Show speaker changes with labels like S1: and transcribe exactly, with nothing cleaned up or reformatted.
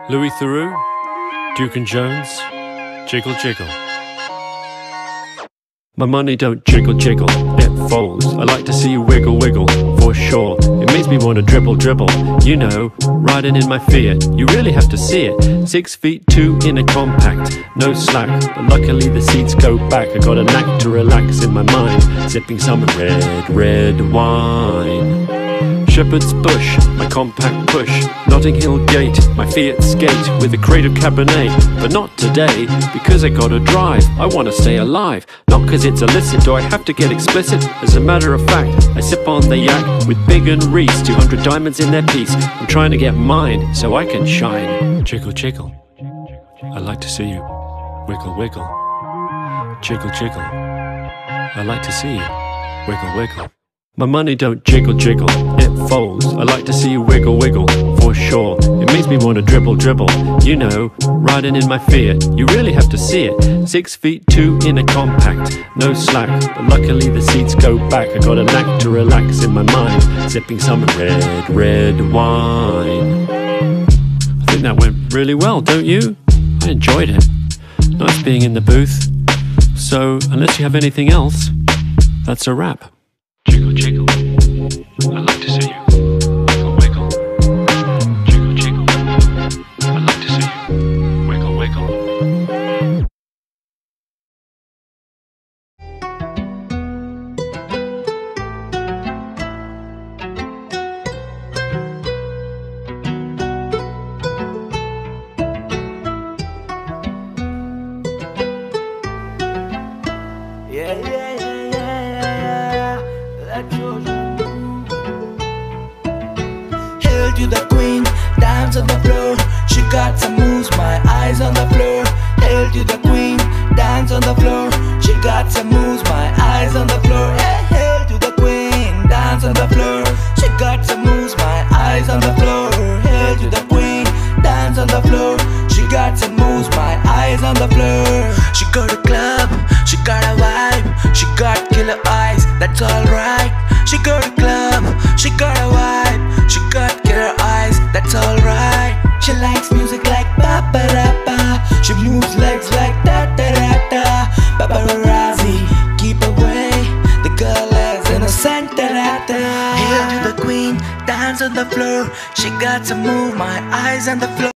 S1: Louis Theroux, Duke and Jones, Jiggle Jiggle. My money don't jiggle jiggle, it folds. I like to see you wiggle wiggle, for sure. It makes me want to dribble dribble, you know, riding in my fiat. You really have to see it. Six feet two in a compact, no slack, but luckily the seats go back. I got a knack to relax in my mind, sipping some red, red wine. Shepherd's Bush, my compact push, Notting Hill Gate, my Fiat skate with a crate of Cabernet. But not today, because I gotta drive. I wanna stay alive, not cause it's illicit. Do I have to get explicit? As a matter of fact, I sip on the yak with Big and Reese, two hundred diamonds in their piece. I'm trying to get mine so I can shine. Jiggle jiggle, I like to see you wiggle wiggle. Jiggle jiggle, I like to see you wiggle wiggle. My money don't jiggle jiggle, it folds. I like to see you wiggle wiggle, for sure. It makes me want to dribble dribble, you know, riding in my Fiat. You really have to see it. Six feet two in a compact, no slack, but luckily the seats go back. I got a knack to relax in my mind, sipping some red, red wine. I think that went really well, don't you? I enjoyed it. Nice being in the booth. So, unless you have anything else, that's a wrap. Jiggle jiggle, I like to see you wiggle wiggle. Jiggle jiggle, I like to see you wiggle wiggle.
S2: Yeah, yeah, yeah, yeah, yeah. Hail to the queen, dance on the floor. She got some moves, my eyes on the floor. Hail to the queen, dance on the floor. She got some moves, my eyes on the floor. Hey, hail to the queen, dance on the floor. She got some moves, my eyes on the floor. Hail to the queen, dance on the floor. She got some moves, my eyes on the floor. She got a club, she got a vibe, she got killer eyes, that's alright. She got a club, she got a vibe, she got killer eyes, that's alright. She likes music like ba ba da ba. She moves legs like da da da da. Paparazzi, keep away, the girl is innocent da da da. Hail to the queen, dance on the floor. She got to move, my eyes on the floor.